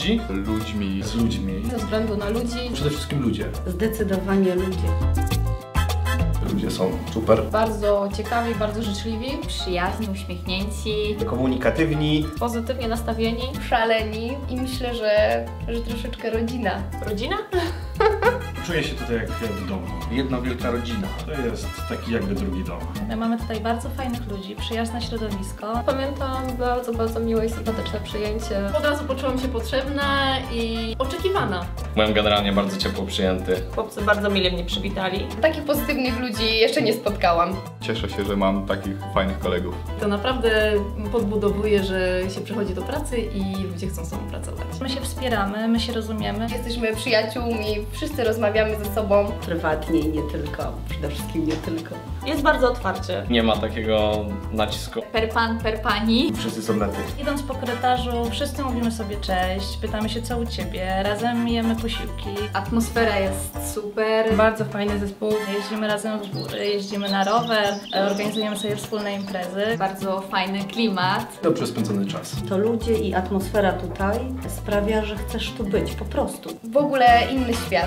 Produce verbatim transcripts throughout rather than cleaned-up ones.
ludzi. Ludźmi. Z ludźmi. Ze względu na ludzi. Przede wszystkim ludzie. Zdecydowanie ludzie. Ludzie są super. Bardzo ciekawi, bardzo życzliwi. Przyjaźni, uśmiechnięci. Komunikatywni. Pozytywnie nastawieni. Szaleni i myślę, że, że troszeczkę rodzina. Rodzina? Czuję się tutaj jak w domu. Jedna wielka rodzina. To jest taki jakby drugi dom. My mamy tutaj bardzo fajnych ludzi, przyjazne środowisko. Pamiętam bardzo, bardzo miłe i sympatyczne przyjęcie. Od razu poczułam się potrzebna i oczekiwana. Byłem generalnie bardzo ciepło przyjęty. Chłopcy bardzo mile mnie przywitali. Takich pozytywnych ludzi jeszcze nie spotkałam. Cieszę się, że mam takich fajnych kolegów. To naprawdę podbudowuje, że się przychodzi do pracy i ludzie chcą z sobą pracować. My się wspieramy, my się rozumiemy. Jesteśmy przyjaciółmi, wszyscy rozmawiamy ze sobą. Prywatnie i nie tylko, przede wszystkim nie tylko. Jest bardzo otwarcie. Nie ma takiego nacisku. Per pan, per pani. Wszyscy są na ty. Idąc po korytarzu, wszyscy mówimy sobie cześć, pytamy się co u Ciebie, razem jemy posiłki. Atmosfera jest super. Bardzo fajny zespół. Jeździmy razem w góry, jeździmy na rower, organizujemy sobie wspólne imprezy. Bardzo fajny klimat. Dobrze spędzony czas. To ludzie i atmosfera tutaj sprawia, że chcesz tu być, po prostu. W ogóle inny świat.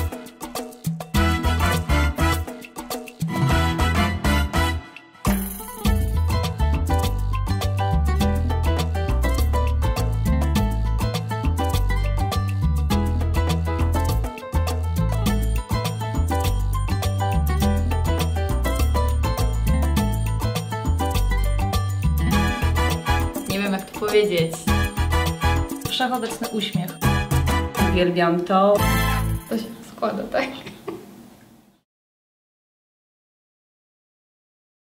Nie wiem jak to powiedzieć. Wszechobecny uśmiech. Uwielbiam to. To się składa, tak?